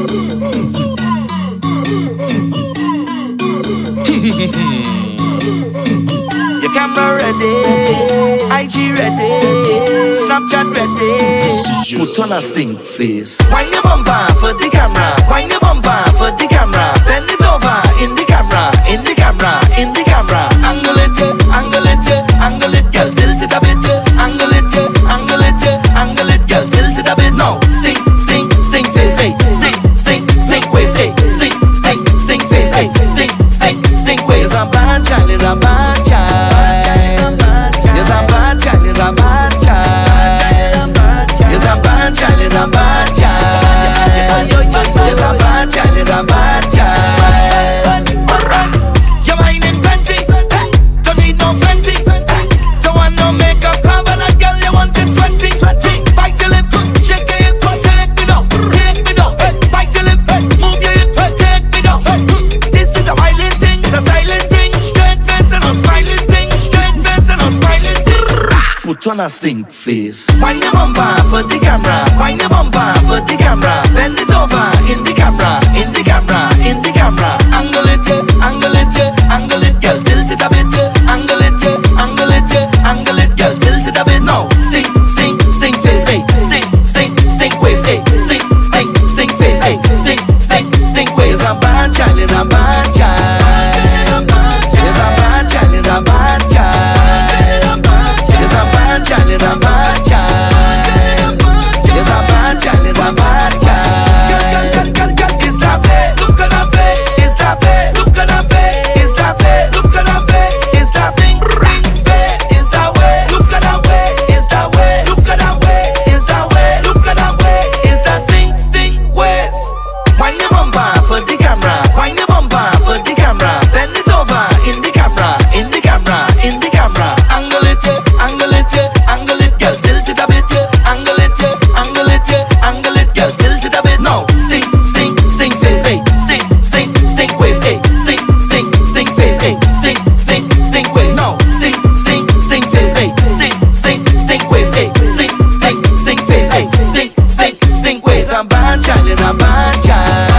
Your camera ready, IG ready, Snapchat ready. Put on a stink face. Wind your bumper for the camera. Wind your bumper for the camera. Bend it over in the camera, in the camera, in the camera. Angle it, angle it, angle it, girl, tilt it a bit. Angle it, angle it, angle it, girl, tilt it a bit. Now, stink, stink, stink face, hey, stink, stink, stink waist, hey, stink, stink, stink face, hey, stink, stink, stink waist. It's a bad child, it's a bad child. It's a bad child, it's a bad child. It's a bad child, it's a bad child. It's a bad child, it's a bad child. You're mine in plenty, don't need no plenty. Don't want no makeup cover, that girl, you want it sweaty, sweaty. Bite your lip, shake your hip, take me down, bite your lip, move your hip, take me down. This is a violent thing, it's a silent thing. Straight face and no smiling thing, straight face and no smiling thing. Put on a stink face. Wind your bumper for the camera. Wind your bumper for the camera. Bend it over in the camera, in the camera, in the camera. Angle it, angle it, angle it, girl, tilt it a bit. Angle it, angle it, angle it, girl, tilt it a bit. Now, stink, stink, stink face, hey, stink, stink, stink waist, hey, stink, stink, stink face, hey, stink, stink, stink waist. It's a bad child, it's a bad child. It's a bad child, it's a bad child. It's a bad child, it's a bad child. It's a bad child, it's a bad child. It's that face, look at that face. It's that face, look at that face. It's that face, look at that face. It's that stink, stink face. It's that way, look at that way. It's that way, look at that way. It's that way, look at that way. It's that stink, stink ways. Wind your bumper for the camera. Wind your bumper for the camera. Bend it over in the camera, in the camera, in the camera. Angle it, angle it, angle it, girl, tilt it a bit. Angle it, angle it, angle it, girl, tilt it a bit. Now, stink, stink, stink face, hey, stink, stink, stink waist, hey, stink, stink, stink face, hey, stink, stink, stink waist. Now, stink, stink, stink face, hey, stink, stink, stink waist, hey, stink, stink, stink face, hey, stink, stink, stink waist. A bad child is a bad child.